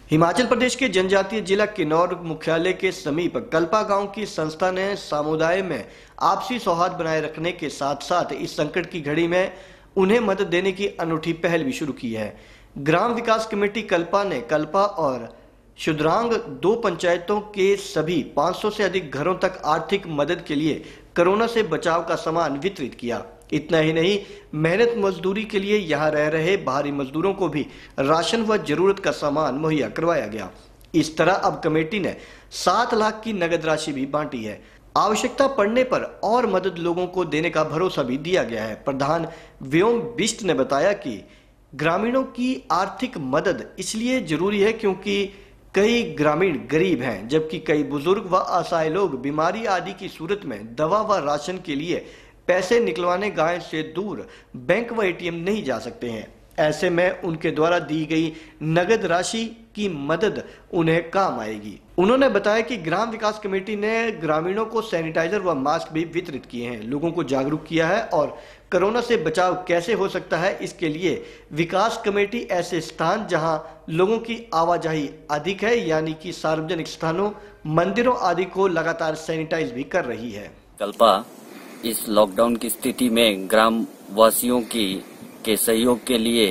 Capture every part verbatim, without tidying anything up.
हिमाचल प्रदेश के जनजातीय जिला किन्नौर मुख्यालय के समीप कल्पा गांव की संस्था ने समुदाय में आपसी सौहार्द बनाए रखने के साथ साथ इस संकट की घड़ी में उन्हें मदद देने की अनूठी पहल भी शुरू की है। ग्राम विकास कमेटी कल्पा ने कल्पा और शुद्रांग दो पंचायतों के सभी पाँच सौ से अधिक घरों तक आर्थिक मदद के लिए कोरोना से बचाव का सामान वितरित किया। इतना ही नहीं, मेहनत मजदूरी के लिए यहाँ रह रहे बाहरी मजदूरों को भी राशन व जरूरत का सामान मुहैया करवाया गया। इस तरह अब कमेटी ने सात लाख की नगद राशि भी बांटी है। आवश्यकता पड़ने पर और मदद लोगों को देने का भरोसा भी दिया गया है। प्रधान व्योम बिष्ट ने बताया कि ग्रामीणों की आर्थिक मदद इसलिए जरूरी है क्योंकि कई ग्रामीण गरीब हैं, जबकि कई बुजुर्ग व असहाय लोग बीमारी आदि की सूरत में दवा व राशन के लिए पैसे निकलवाने गांव से दूर बैंक व एटीएम नहीं जा सकते हैं। ऐसे में उनके द्वारा दी गई नगद राशि की मदद उन्हें काम आएगी। उन्होंने बताया कि ग्राम विकास कमेटी ने ग्रामीणों को सैनिटाइजर व मास्क भी वितरित किए हैं, लोगों को जागरूक किया है और कोरोना से बचाव कैसे हो सकता है इसके लिए विकास कमेटी ऐसे स्थान जहां लोगों की आवाजाही अधिक है यानी कि सार्वजनिक स्थानों, मंदिरों आदि को लगातार सैनिटाइज भी कर रही है। कल्पा इस लॉकडाउन की स्थिति में ग्राम वासियों की के सहयोग के लिए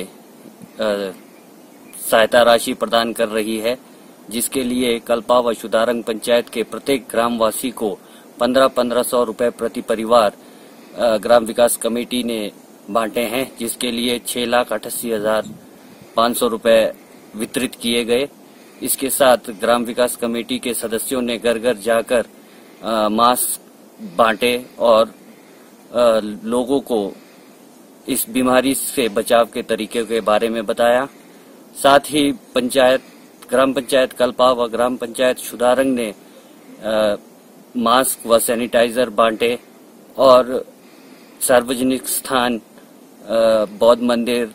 सहायता राशि प्रदान कर रही है, जिसके लिए कल्पा व शुदारंग पंचायत के प्रत्येक ग्रामवासी को पंद्रह पंद्रह सौ रुपए प्रति परिवार ग्राम विकास कमेटी ने बांटे हैं, जिसके लिए छह लाख अठासी हजार पाँच सौ रुपए वितरित किए गए। इसके साथ ग्राम विकास कमेटी के सदस्यों ने घर घर जाकर मास्क बांटे और आ, लोगों को इस बीमारी से बचाव के तरीके के बारे में बताया। साथ ही पंचायत ग्राम पंचायत कल्पा व ग्राम पंचायत शुदारंग ने आ, मास्क व सैनिटाइजर बांटे और सार्वजनिक स्थान, बौद्ध मंदिर,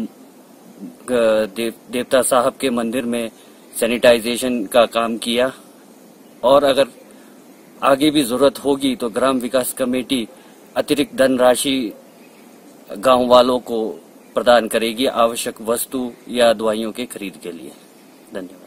देव, देवता साहब के मंदिर में सैनिटाइजेशन का काम किया। और अगर आगे भी जरूरत होगी तो ग्राम विकास कमेटी अतिरिक्त धनराशि गांव वालों को प्रदान करेगी आवश्यक वस्तु या दवाइयों के खरीद के लिए। धन्यवाद।